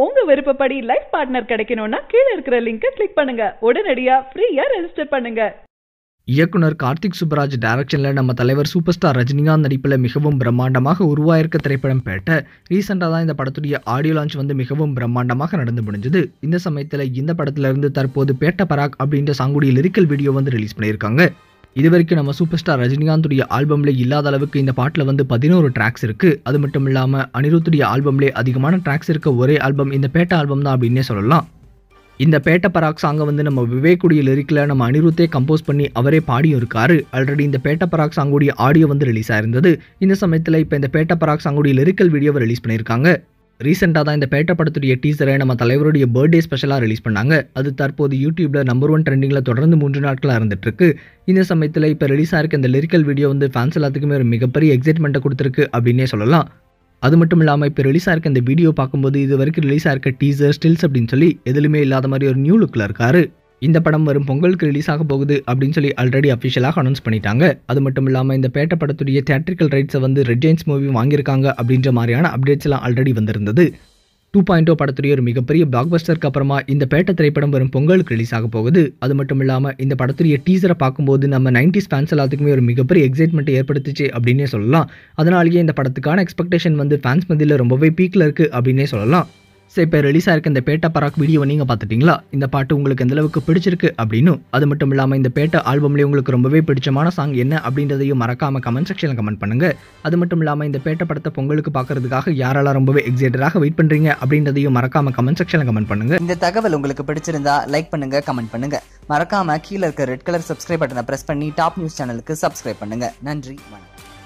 உங்க விருப்பப்படி life partner கிடைக்கணும்னா கீழ இருக்கிற லிங்கை கிளிக் பண்ணுங்க. உடனடியா ஃப்ரீயா ரெஜிஸ்டர் பண்ணுங்க. இயக்குனர் கார்த்திக் சுப்பராஜ் டைரக்ஷன்ல நம்ம தலைவர் சூப்பர் ஸ்டார் ரஜினிகாந்த் நடிப்பில் மிகவும் பிரம்மாண்டமாக உருவாயிருக்க திரைப்படம் பேட்ட. ரீசெண்டாக தான் இந்த படத்துடைய ஆடியோ லான்ச் வந்து மிகவும் பிரம்மாண்டமாக நடந்து முடிஞ்சது. இந்த சமயத்தில் இந்த படத்துல இருந்து தற்போது பேட்ட பராக் அப்படின்ற சாங்குடைய லிரிக்கல் வீடியோ வந்து ரிலீஸ் பண்ணியிருக்காங்க. இது வரைக்கும் நம்ம சூப்பர் ஸ்டார் ரஜினிகாந்துடைய ஆல்பம்ல இல்லாத அளவுக்கு இந்த பாட்டில் வந்து 11 ட்ராக்ஸ் இருக்கு. அது மட்டும் இல்லாமல் அனிருத்துடைய ஆல்பம்லே அதிகமான ட்ராக்ஸ் இருக்க ஒரே ஆல்பம் இந்த பேட்ட ஆல்பம் தான் அப்படின்னே சொல்லலாம். இந்த பேட்ட பராக் சாங்கை வந்து நம்ம விவேக்குடைய லிரிக்கில் நம்ம அனிருத்தே கம்போஸ் பண்ணி அவரே பாடியும் இருக்காரு. ஆல்ரெடி இந்த பேட்ட பராக் சாங்குடைய ஆடியோ வந்து ரிலீஸ் ஆயிருந்தது. இந்த சமயத்தில் இப்போ இந்த பேட்ட பராக் சாங்குடைய லிரிக்கல் வீடியோவை ரிலீஸ் பண்ணியிருக்காங்க. ரீசெண்டாக தான் இந்த பேட்ட படத்துடைய டீசரை நம்ம தலைவருடைய பர்த்டே ஸ்பெஷலாக ரிலீஸ் பண்ணாங்க. அது தற்போது யூடியூப்ல நம்பர் 1 ட்ரெண்டிங்கில் தொடர்ந்து 3 நாட்களாக இருந்துட்டு இருக்கு. இந்த சமயத்தில் இப்போ ரிலீஸ் ஆயிருக்க இந்த லிரிக்கல் வீடியோ வந்து ஃபேன்ஸ் எல்லாத்துக்குமே ஒரு மிகப்பெரிய எக்ஸைட்மெண்ட்டை கொடுத்துருக்கு அப்படின்னே சொல்லலாம். அது மட்டும் இல்லாமல் இப்போ ரிலீஸ் ஆயிருக்க இந்த வீடியோ பார்க்கும்போது இது வரைக்கும் ரிலீஸ் ஆயிருக்க டீசர் ஸ்டில்ஸ் அப்படின்னு சொல்லி எதுலுமே இல்லாத மாதிரி ஒரு நியூ லுக்கில் இருக்காரு. இந்த படம் வரும் பொங்கலுக்கு ரிலீஸ் ஆக போகுது அப்படின்னு சொல்லி ஆல்ரெடி அஃபிஷியலாக அனௌன்ஸ் பண்ணிட்டாங்க. அது மட்டும் இல்லாமல் இந்த பேட்ட படத்துடைய தியேட்ரிக்கல் ரைட்ஸை வந்து ரெட் ஜெயின்ஸ் மூவி வாங்கியிருக்காங்க அப்படின்ற மாதிரியான அப்டேட்ஸ் எல்லாம் ஆல்ரெடி வந்திருந்தது. 2.0 படத்துடைய ஒரு மிகப்பெரிய பிளாக்பஸ்டருக்கு அப்புறமா இந்த பேட்ட திரைப்படம் வரும் பொங்கலுக்கு ரிலீஸ் ஆக போகுது. அது மட்டும் இல்லாமல் இந்த படத்துடைய டீசரை பார்க்கும்போது நம்ம 90s ஃபேன்ஸ் எல்லாத்துக்குமே ஒரு மிகப்பெரிய எக்ஸைட்மெண்ட்டை ஏற்படுத்துச்சு அப்படின்னே சொல்லலாம். அதனாலேயே இந்த படத்துக்கான எக்ஸ்பெக்டேஷன் வந்து ஃபேன்ஸ் மத்தியில் ரொம்பவே பீக்கில் இருக்குது அப்படின்னே சொல்லலாம். சரி, இப்போ ரிலீஸ் ஆயிருக்க இந்த பேட்ட பராக் வீடியோவை நீங்கள் பார்த்துட்டிங்களா? இந்த பாட்டு உங்களுக்கு எந்த அளவுக்கு பிடிச்சிருக்கு அப்படின்னு. அது மட்டும் இல்லாமல் இந்த பேட்ட ஆல்பம்லேயே உங்களுக்கு ரொம்பவே பிடிச்சமான சாங் என்ன அப்படின்றதையும் மறக்காமல் கமெண்ட் செக்ஷனில் கமெண்ட் பண்ணுங்க. அது மட்டும் இல்லாமல் இந்த பேட்ட படத்தை பொங்கலுக்கு பார்க்கறதுக்காக யாரெல்லாம் ரொம்பவே எக்ஸைட்டடாக வெயிட் பண்ணுறீங்க அப்படின்றதையும் மறக்காமல் கமெண்ட் செக்ஷனில் கமெண்ட் பண்ணுங்க. இந்த தகவல் உங்களுக்கு பிடிச்சிருந்தா லைக் பண்ணுங்க, கமெண்ட் பண்ணுங்க. மறக்காம கீழே இருக்க ரெட் கலர் சப்ஸ்கிரைப் பட்டனை பிரஸ் பண்ணி டாப் நியூஸ் சேனலுக்கு சப்ஸ்கிரைப் பண்ணுங்க. நன்றி, வணக்கம்.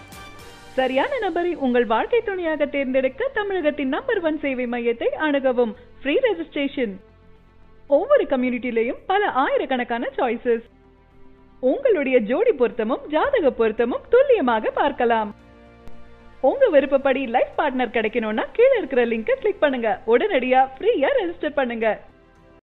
சரியான நபரை உங்கள் வாழ்க்கை துணையாக தேர்ந்தெடுக்க தமிழகத்தின் நம்பர் 1 சேவை மையத்தை அணுகவும். Free registration. ஒவ்வொரு கம்யூனிட்டிலையும் பல ஆயிரக்கணக்கான சாய்ஸஸ். உங்களுடைய ஜோடி பொருத்தமும் ஜாதக பொருத்தமும் துல்லியமாக பார்க்கலாம். உங்க விருப்பப்படி லைஃப் பார்ட்னர் கிடைக்கணும்னா கீழ இருக்கிற லிங்கை கிளிக் பண்ணுங்க. உடனடியா ஃப்ரீயா ரெஜிஸ்டர் பண்ணுங்க.